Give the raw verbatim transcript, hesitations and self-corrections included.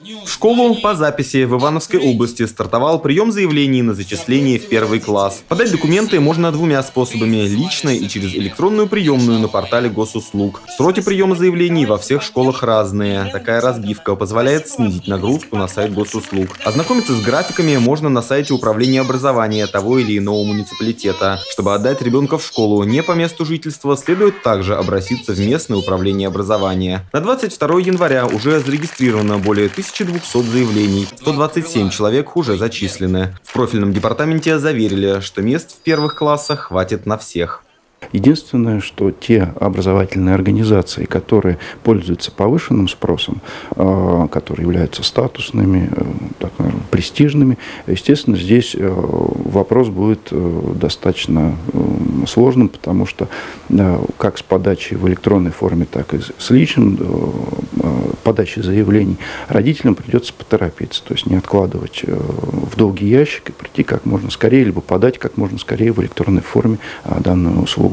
В школу по записи в Ивановской области стартовал прием заявлений на зачисление в первый класс. Подать документы можно двумя способами – лично и через электронную приемную на портале госуслуг. Сроки приема заявлений во всех школах разные. Такая разбивка позволяет снизить нагрузку на сайт госуслуг. Ознакомиться с графиками можно на сайте управления образования того или иного муниципалитета. Чтобы отдать ребенка в школу не по месту жительства, следует также обратиться в местное управление образования. На двадцать второе января уже зарегистрировано более тысячи двухсот заявлений, сто двадцать семь человек уже зачислены. В профильном департаменте заверили, что мест в первых классах хватит на всех. Единственное, что те образовательные организации, которые пользуются повышенным спросом, которые являются статусными, так, наверное, престижными, естественно, здесь вопрос будет достаточно сложным, потому что как с подачей в электронной форме, так и с личным подачей заявлений родителям придется поторопиться, то есть не откладывать в долгий ящик и прийти как можно скорее, либо подать как можно скорее в электронной форме данную услугу.